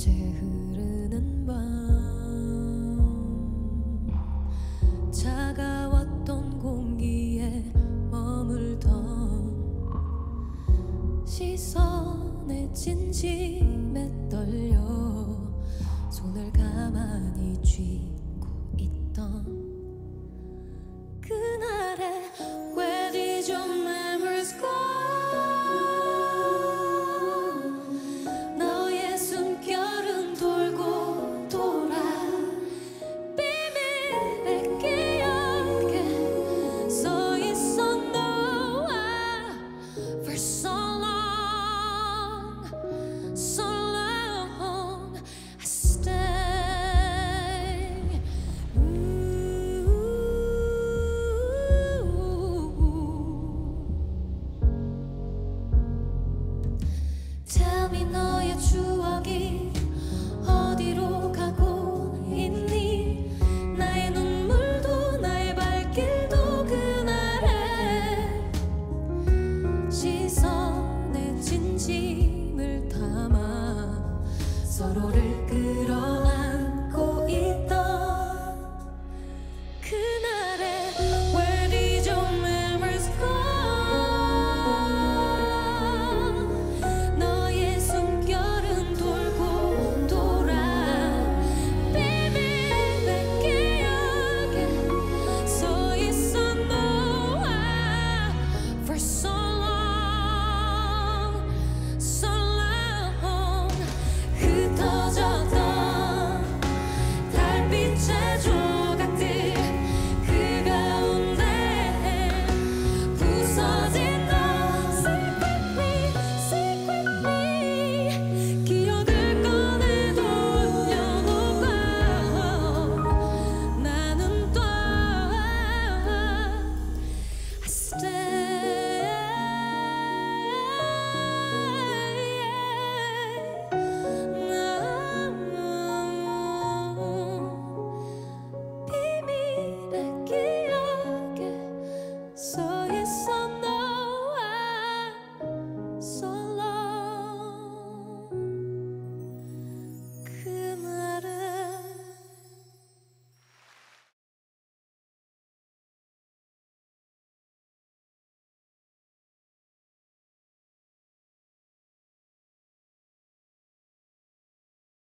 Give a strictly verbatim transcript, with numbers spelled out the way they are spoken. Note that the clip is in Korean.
이제 흐르는 밤 차가웠던 공기에 머물던 시선의 진심에 떨려 손을 가만히 쥐고 있던 그날의 Where did your memories go? 너의 숨결은 돌고 돌아 비밀의 기억에 서 있어 너와 For so long, so long I stay. Tell me 너의 추억이 어디로 가고 있니? 나의 눈물도 나의 발길도 그날의 시선에 진심을 담아 서로를